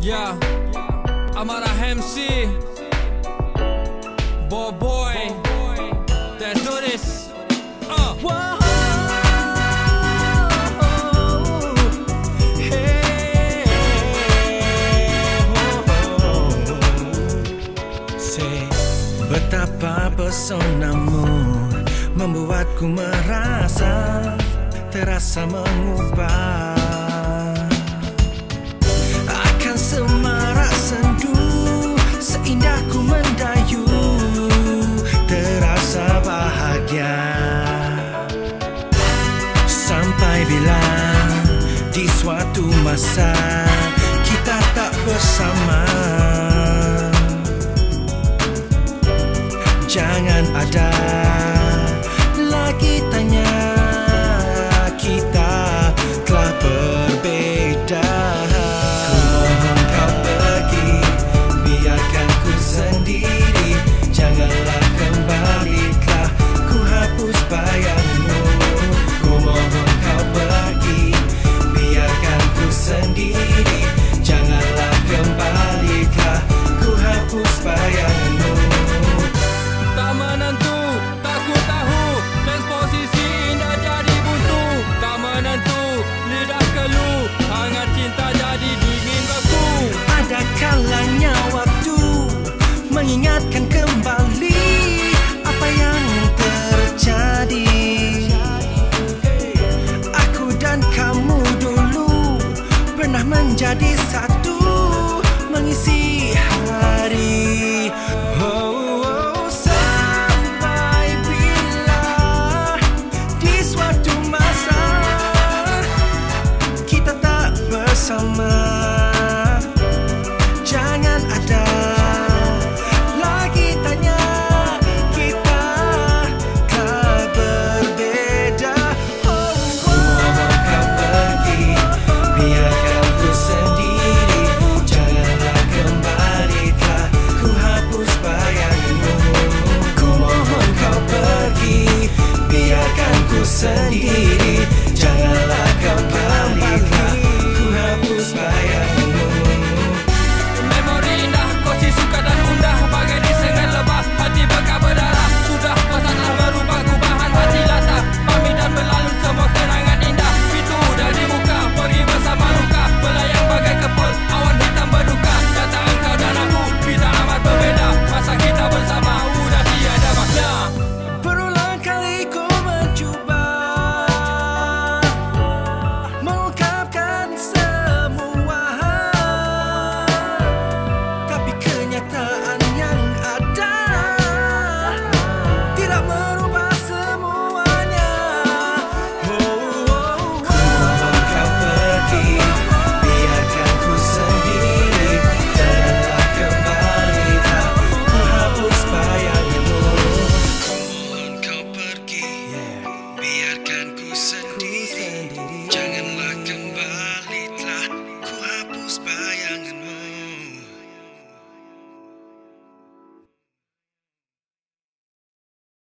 Yeah, Amarah MC, Boy, let's do this. Whoa. Betapa pesonamu membuatku merasa terasa mengubah akan semarak sendu seindah ku mendayu terasa bahagia sampai bila di suatu masa kita tak bersama. Jangan ada lagi tanya kita telah berbeda. Ku mohon kau pergi, biarkan ku sendiri. Janganlah kembali, telah ku hapus bayangmu. Ku mohon kau pergi, biarkan ku sendiri. Janganlah kembali, telah ku hapus bayangmu. Tak menentu, tak ku tahu, transposisi indah jadi buntu. Tak menentu, lidah keluh, hangat cinta jadi dingin beku. Ada kalanya waktu mengingatkan kembali apa yang terjadi. Aku dan kamu dulu pernah menjadi satu, mengisi